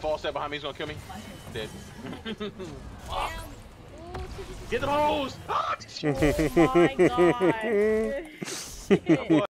false step behind me. He's gonna kill me. Dead. Get the hose! Oh my god.